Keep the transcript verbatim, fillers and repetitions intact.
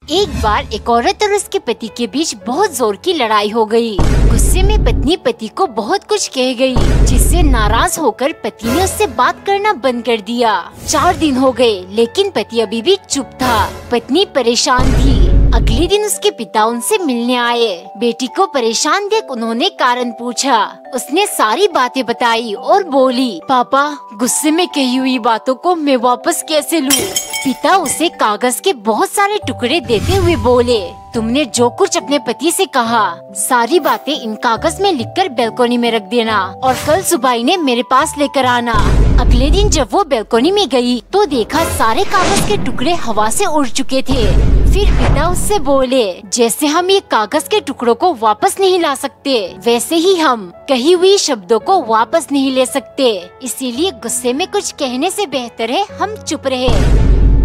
एक बार एक औरत और उसके पति के बीच बहुत जोर की लड़ाई हो गई। गुस्से में पत्नी पति को बहुत कुछ कह गई, जिससे नाराज होकर पति ने उससे बात करना बंद कर दिया। चार दिन हो गए लेकिन पति अभी भी चुप था। पत्नी परेशान थी। अगले दिन उसके पिता उनसे मिलने आए। बेटी को परेशान देख उन्होंने कारण पूछा। उसने सारी बातें बताई और बोली, पापा गुस्से में कही हुई बातों को मैं वापस कैसे लूं? पिता उसे कागज के बहुत सारे टुकड़े देते हुए बोले, तुमने जो कुछ अपने पति से कहा सारी बातें इन कागज में लिखकर बैल्कनी में रख देना और कल सुबह इन्हें मेरे पास लेकर आना। अगले दिन जब वो बैल्कनी में गई तो देखा सारे कागज के टुकड़े हवा से उड़ चुके थे। फिर पिता उससे बोले, जैसे हम ये कागज के टुकड़ों को वापस नहीं ला सकते, वैसे ही हम कही हुई शब्दों को वापस नहीं ले सकते। इसीलिए गुस्से में कुछ कहने से बेहतर है हम चुप रहे।